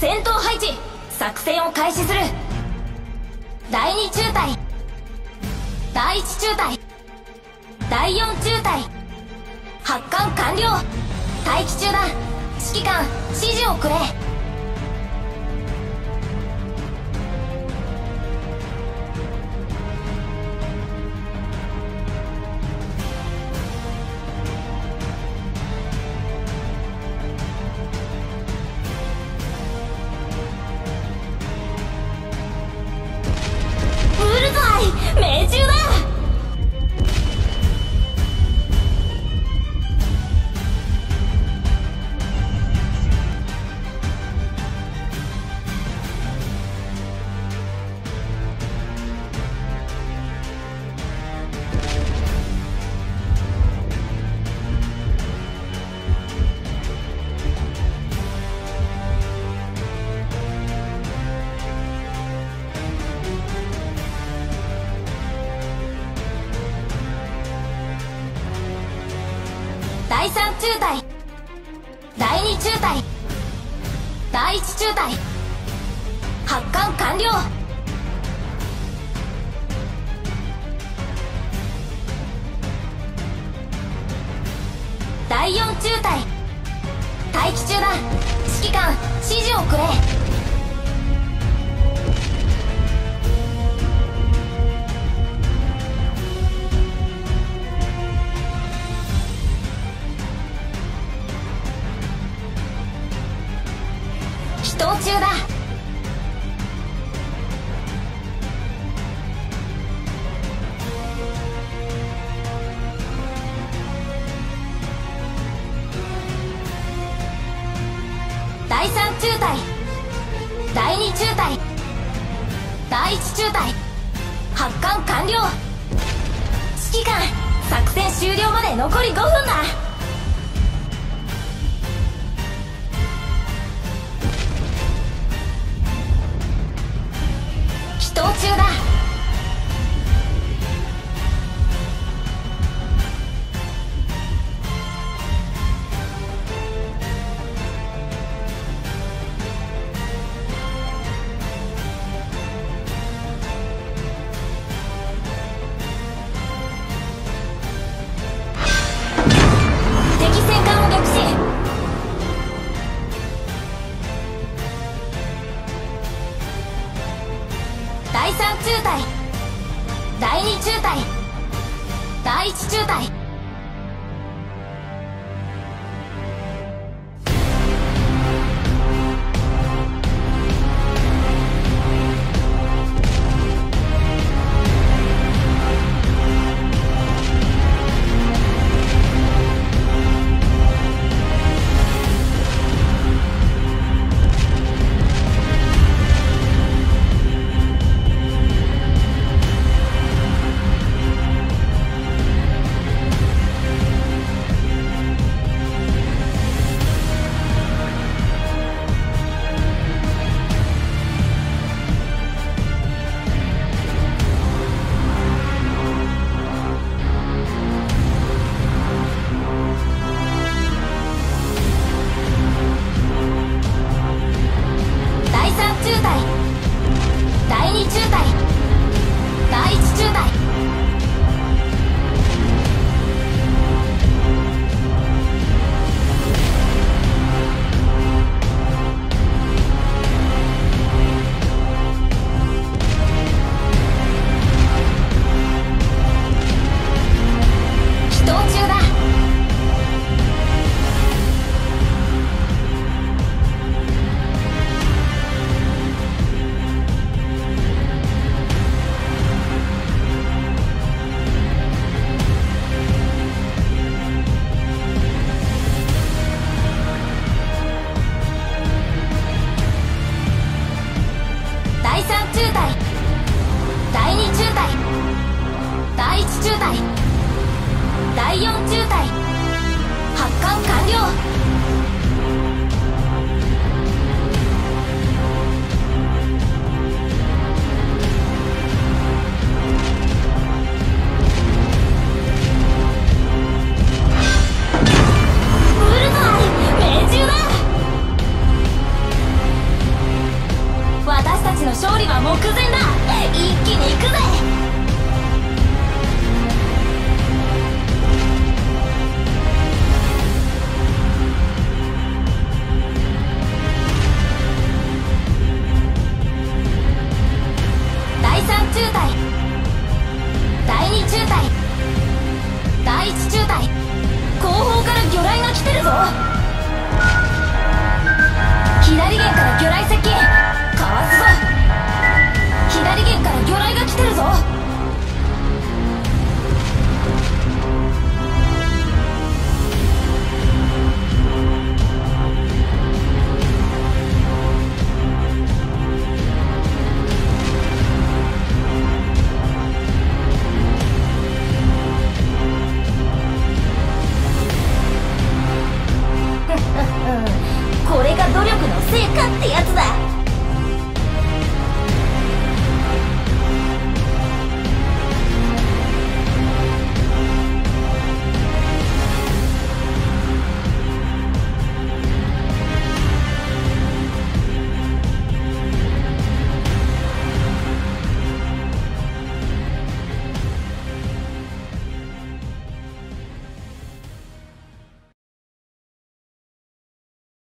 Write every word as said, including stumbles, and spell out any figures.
戦闘配置、作戦を開始する。だいに中隊、だいいち中隊、だいよん中隊、発艦完了。待機中だ。指揮官、指示をくれ。ブルズアイ、命中だ。だいさん中隊、だいに中隊、だいいち中隊、発艦完了。だいよん中隊、待機中だ。指揮官、指示をくれ。飛行中だ。だいさん中隊、だいに中隊、だいいち中隊、発艦完了。指揮官、作戦終了まで残りごふんだ。飛行中だ。 成かってやつだ。